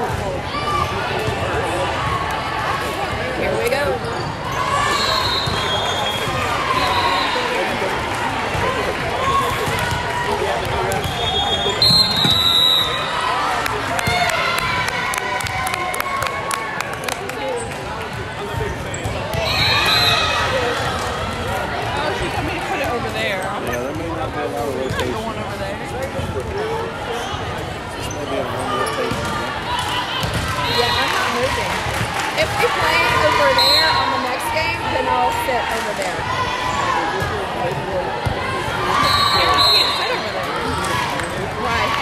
Here we go. If we play over there on the next game, then I'll sit over there. You can't sit over there. Right.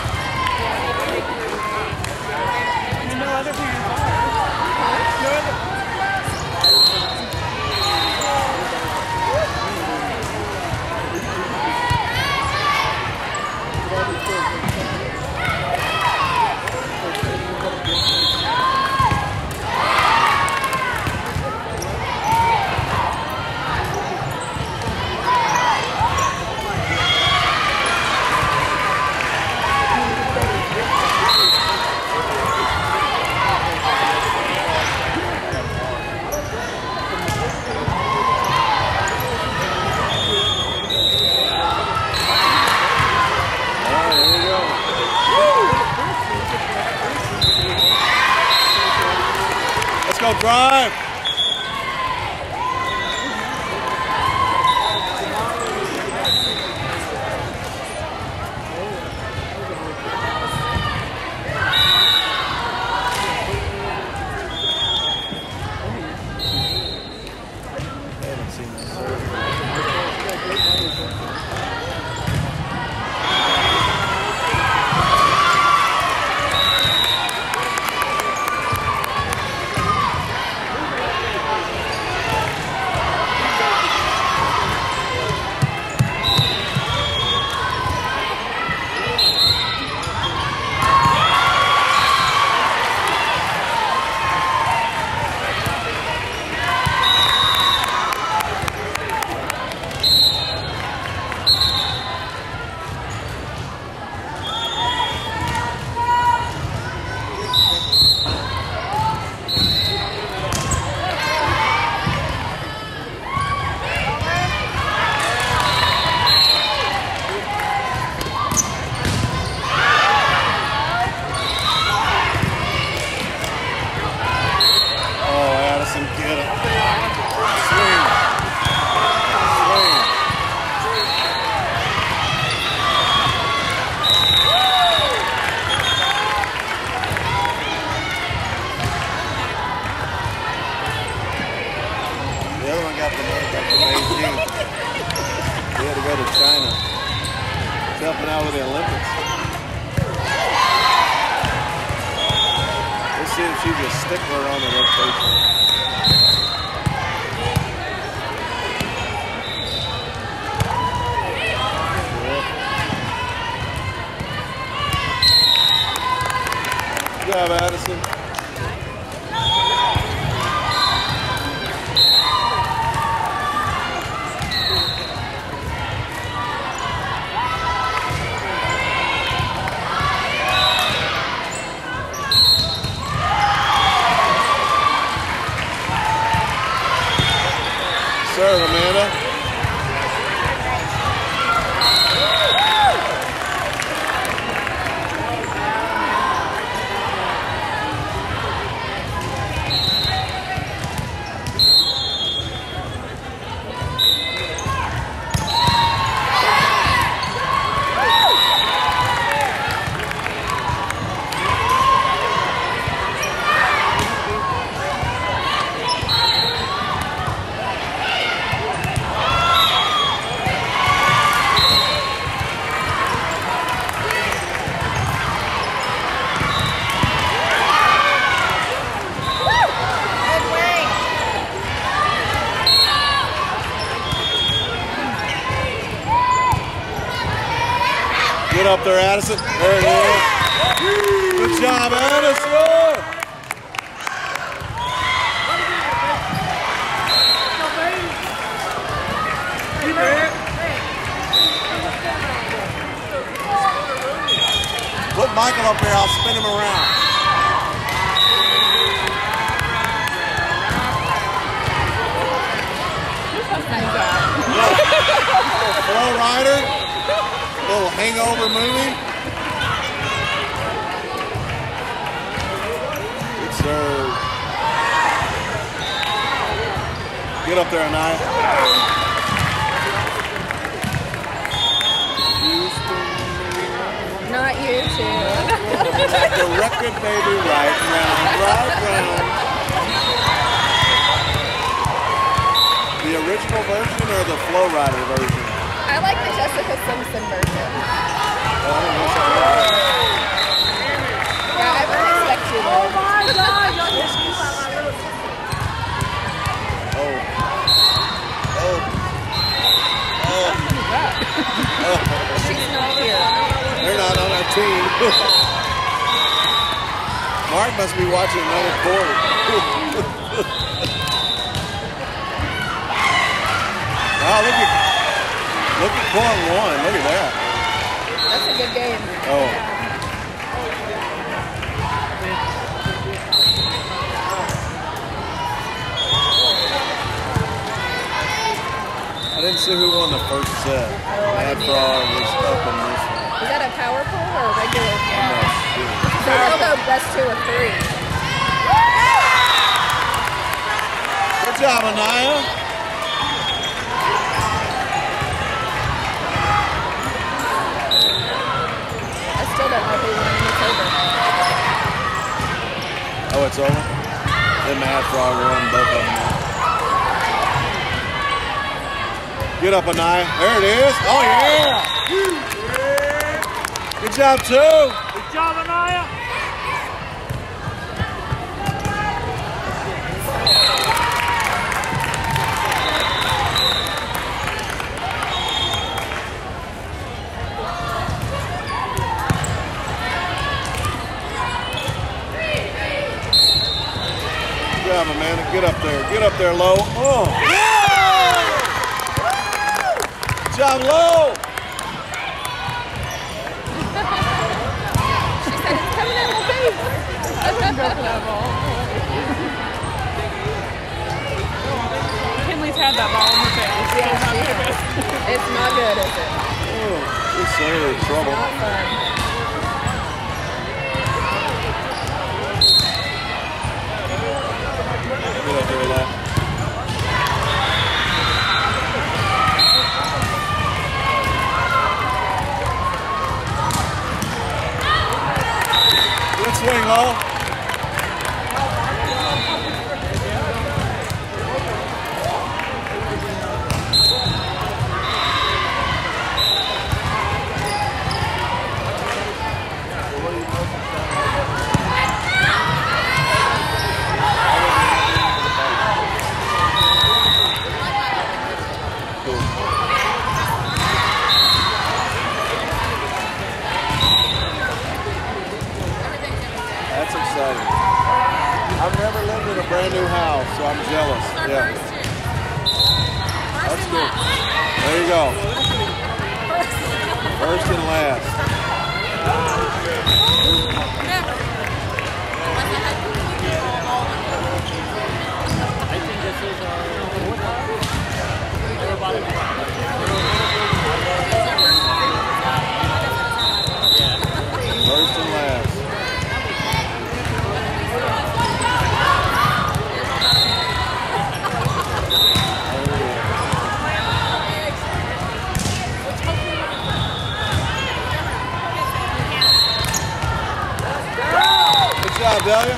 No other parents are. Huh? No other. Let's go, drive. He had to go to China. He's helping out with the Olympics. Let's see if she's a stickler on the rotation. Good job, Addison. Serve, Amanda. Get up there, Addison. There it is. Good job, Addison. Put Michael up here. I'll spin him around. for moving. Good serve. Get up there, Anaya. Not you two. The record, baby, right round. The original version or the Flow Rider version? I like the Jessica Simpson version. Oh, Yeah, I wouldn't expect you though. Oh my God! She's not here. They're not on our team. Mark must be watching another quarter. Wow, look at point one. Look at that. That's a good game. Oh. I didn't see who won the first set. Mad Frog was up in this one. Is that a power pull or a regular? I'm not sure. So they'll go best 2 or 3. Good job, Anaya. I still don't know who won. It's over. Oh, it's over? The Mad Frog won both of them. Get up, Anaya. There it is. Oh, yeah. Good job, too. Good job, Anaya. Good job, Amanda. Get up there. Get up there, Low. Oh. Good job, Low. She said it's coming at my face. I wouldn't go for that ball. Kinley's had that ball in her face. Yeah, she has. It's not good, is it? Oh, good serve. Trouble. Not fun. Get up there, Low. Good swing, Low. That's exciting. I've never lived in a brand new house, so I'm jealous. Yeah. That's good. There you go. First and last. First and last. Good job, Delia.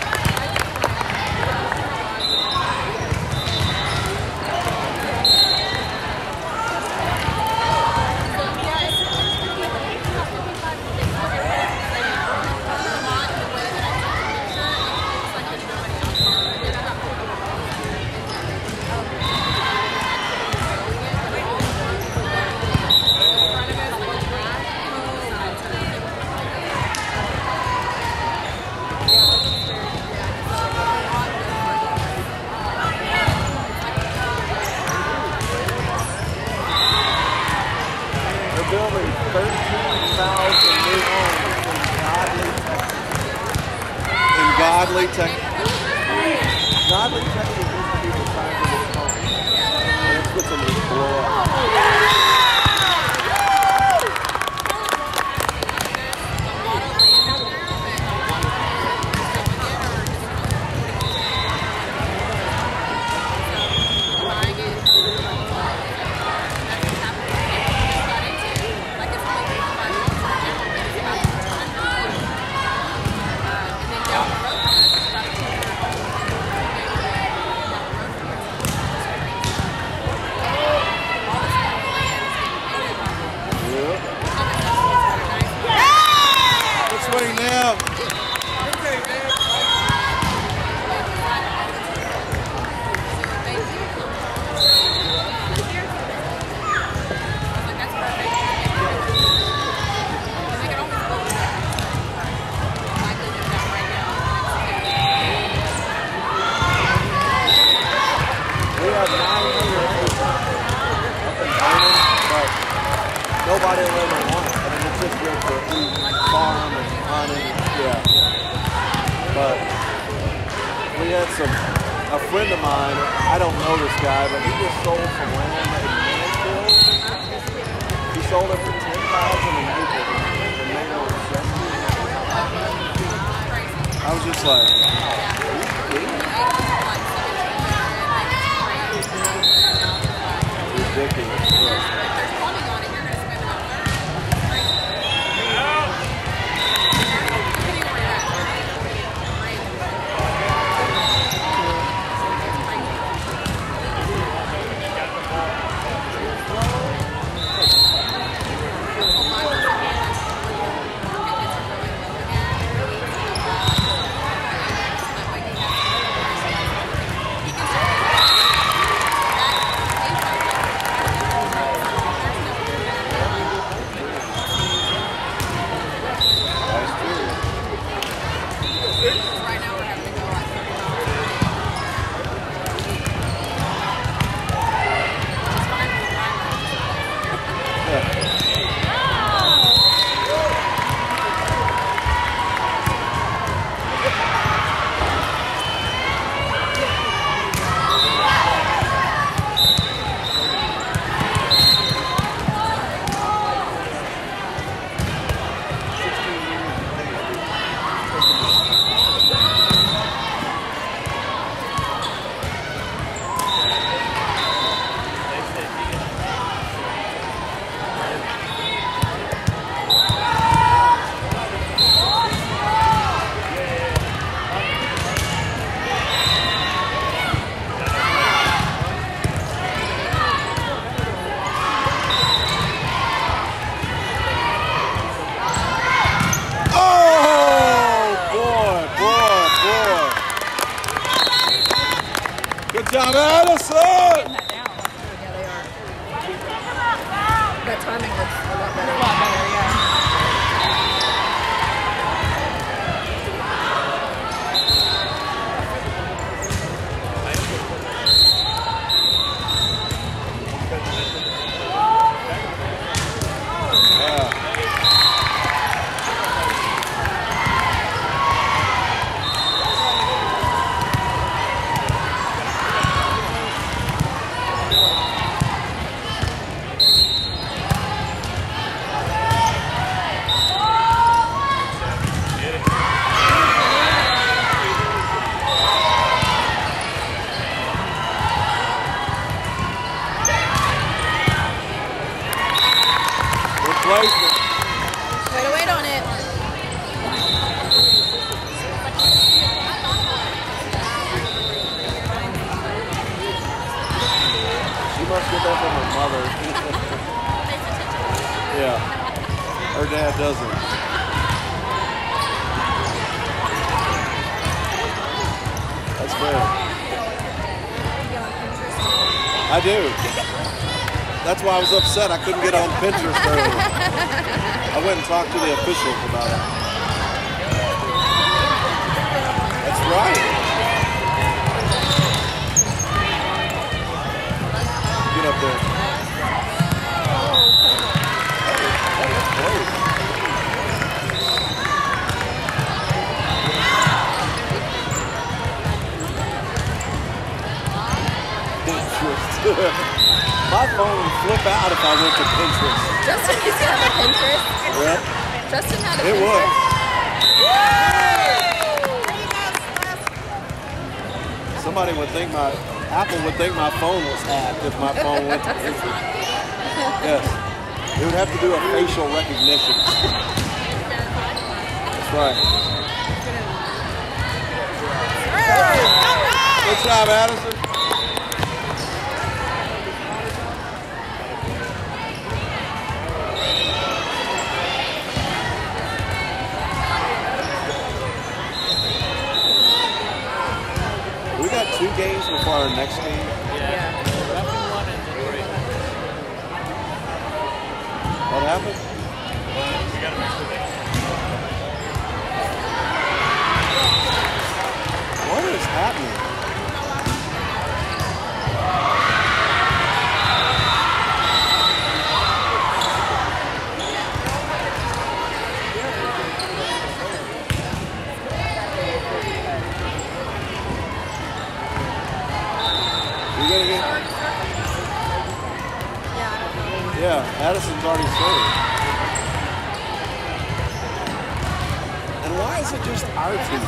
They're building 13,000 new homes in Godly, Texas. Godly, Texas used to be the size of this home. And it's with some blow up. but we had a friend of mine, I don't know this guy, but he just sold some land in Mansfield. He sold it for $10,000 an acre, and made over $70,000. I was just like, ridiculous. Good job, Addison! Getting that down. Yeah, they are. That timing looks a lot better. A lot better, yeah. Placement. Way to wait on it. She must get that from her mother. Yeah. Her dad doesn't. That's fair. I do. That's why I was upset I couldn't get on Pinterest earlier. I went and talked to the officials about it. That's right. Get up there. That was close. Pinterest. My phone would flip out if I went to Pinterest. Justin used to have a Pinterest. Yeah. Justin had a It Pinterest. would. Somebody would think Apple would think my phone was hacked if my phone went to Pinterest. Yes. It would have to do a facial recognition. That's right. Good job, Addison. We got 2 games before our next game. Yeah. Roughing 1 and 3. What happened? We got to make sure they... What is happening? You gonna get? Yeah, Addison's already served. And why is it just our team?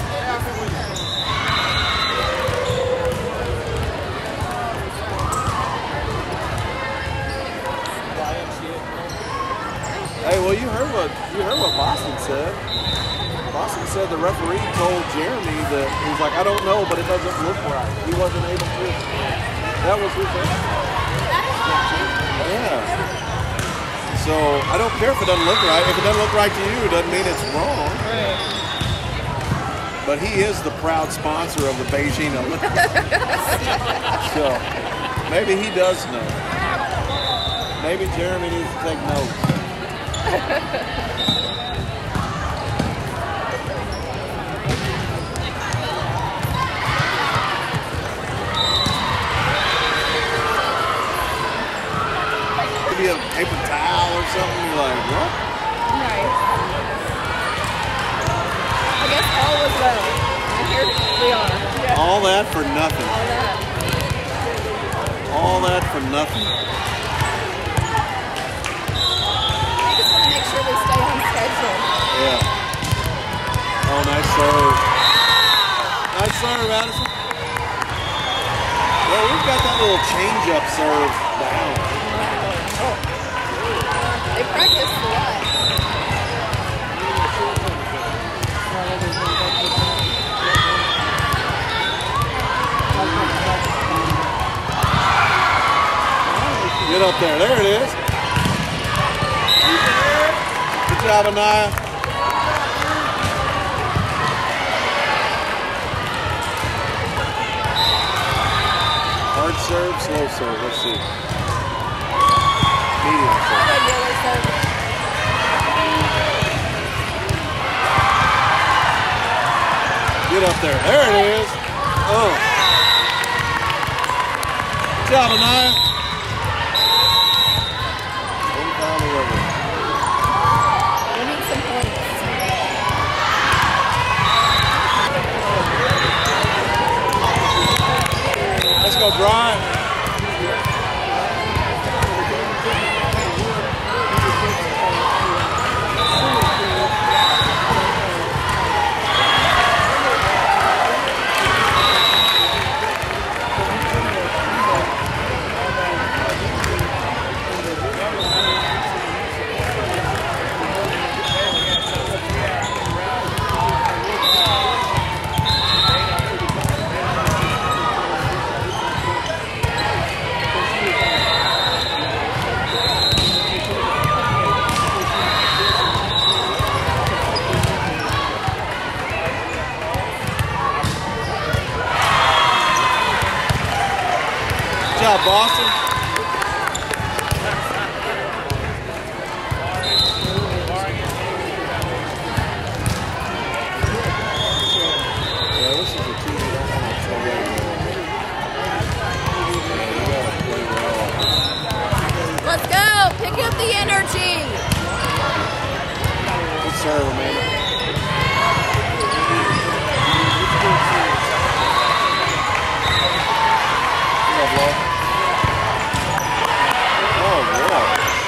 Hey, well, you heard what Boston said. Boston said the referee told Jeremy that he was like, I don't know, but it doesn't look right. He wasn't able to. That was his answer. Yeah. So I don't care if it doesn't look right. If it doesn't look right to you, it doesn't mean it's wrong. But he is the proud sponsor of the Beijing Olympics. So maybe he does know. Maybe Jeremy needs to take notes. Maybe a paper towel or something. You're like, what? Nice. I guess all was well. And here we are. Yeah. All that for nothing. All that. All that for nothing. I just want to make sure we stay on schedule. Yeah. Oh, nice serve. Nice serve, Addison. Well, we've got that little change-up serve down. They practice a lot. Get up there. There it is. Good job, Anaya. Hard serve, slow serve. Let's see. Medium serve. Regular service. Get up there. There it is. Oh. Good job, Anaya. One foul delivery. We need some points. Let's go, Brian. Good job, Boston. Yeah, this is a team that don't want to throw away. They gotta play well. Let's go. Pick up the energy. Good serve, Amanda. Good job, Laura. Oh, boy.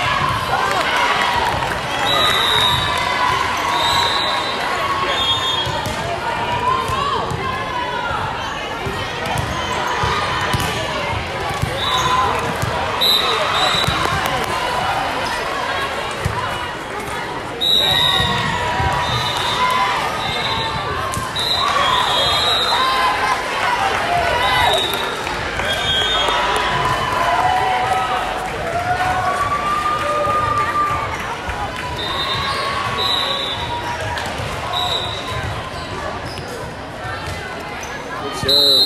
Good serve.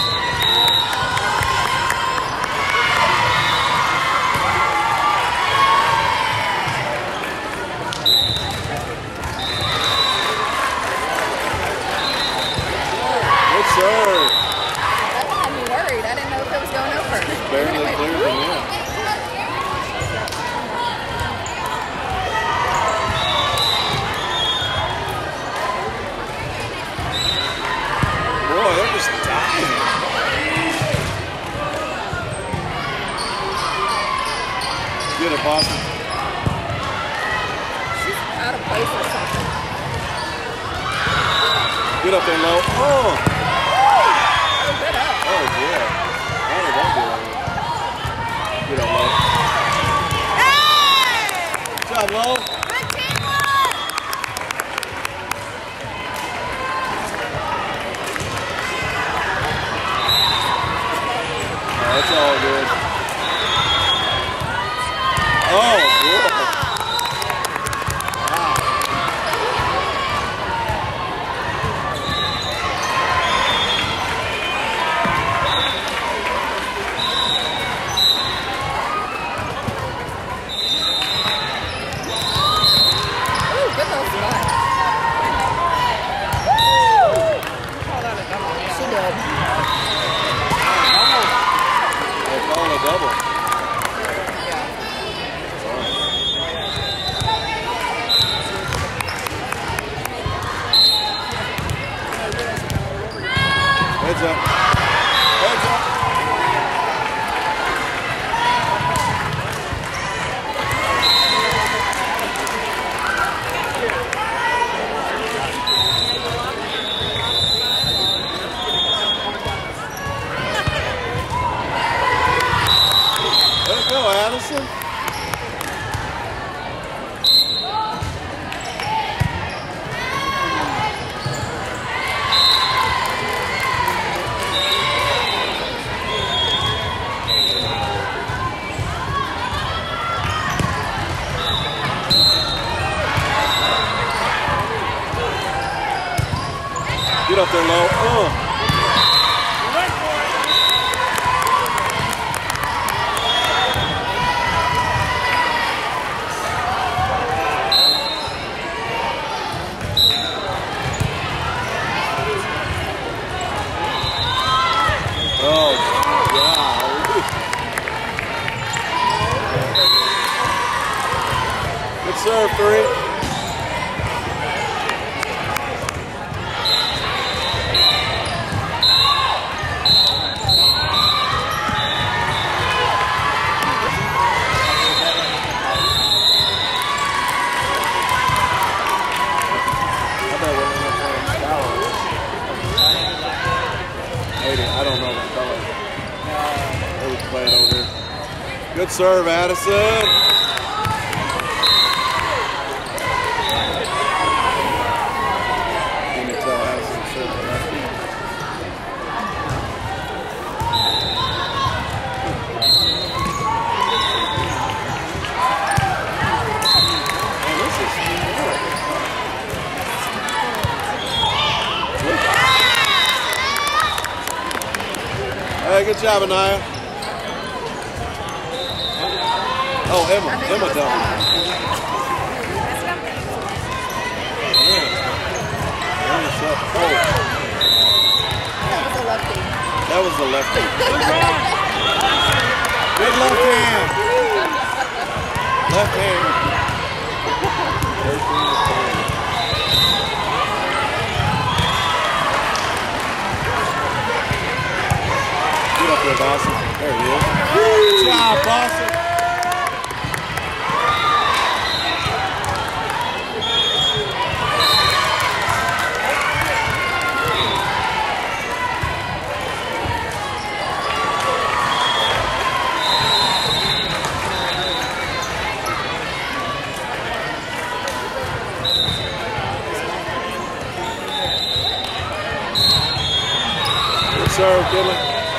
Good serve. That had me worried. I didn't know if it was going over. Barely cleared the net. Boy, they're just diving. Boston. She's out of place or something. Get up there low. Oh! Good up. Oh, yeah. How did that do? Get up low. Good job, low. Good teamwork. That's all good. Oh, good. Wow. Ooh, good little spot. She did. They call a double. Heads up. Heads up. Let's go, Addison. Get up there low. Oh, golly. Good serve, 3. I don't know what color. They was playing over here. Good serve, Addison. Let me tell Addison to serve the lefty. Man, this is horrible. Hey, good job, Anaya. Oh, Emma double. That was the lefty. Good left hand. Left hand. 13-4. Get up there, Boston. There he is. Good job, Boston. Good serve, Dylan.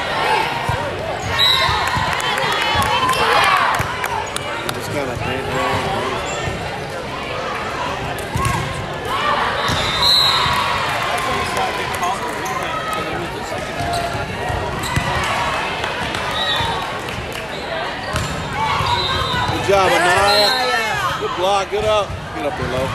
Kind of paint around. Good job, Anaya. Good block. Good up. Get up there low.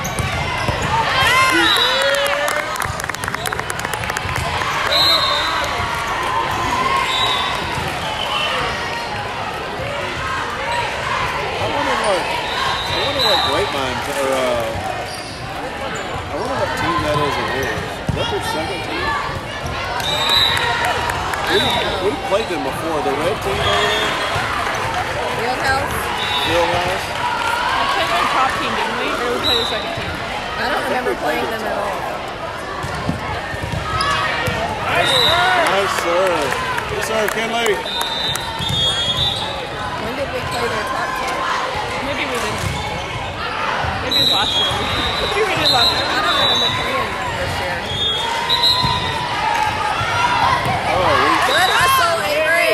Grapevine, or I wonder what team that is over here. Is that their second team? We played them before. The red team over there? Fieldhouse? Still nice. I played their top team, didn't we? Or we played their second team? I don't remember playing them at all. Nice serve. Good serve, Kinley. When did we play their top team? Maybe we didn't. Maybe it was last year. Maybe we did last year. I don't remember playing them this year. Oh, Good hustle, Avery.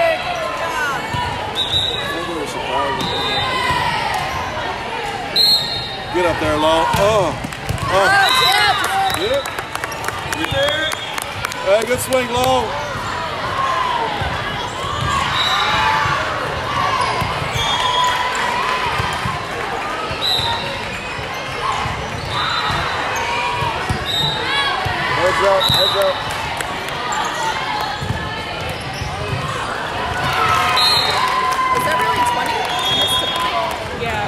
we were surprised. Get up there, Low. Oh. Oh, Chip. Get it. Hey, good swing, Low. Heads up, heads up. Is that really 20? I missed it. Yeah.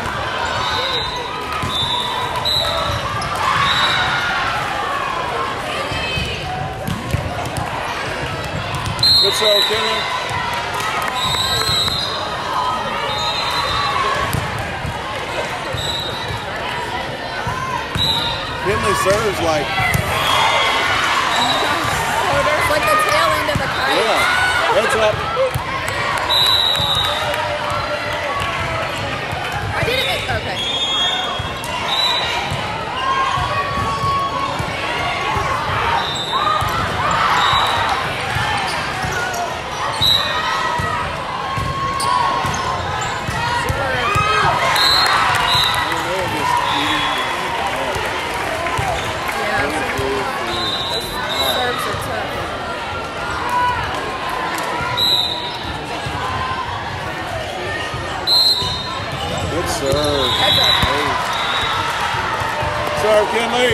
Good serve, Kinley. Kinley serves like, It's like the tail end of a kite. yeah, heads up. I did it. Okay. Serves are tough. Good serve. Heads up. Serve, Kinley.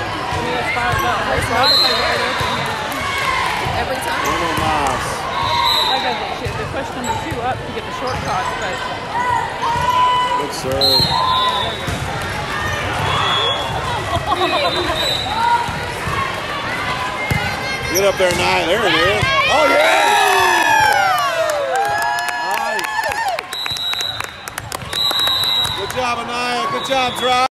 Every time. Uno más. Like I said, they pushed number 2 up to get the short toss, but Good serve. Get up there, Nye. There it is. Oh, yeah! Nice. Good job, Anaya. Good job, Dry.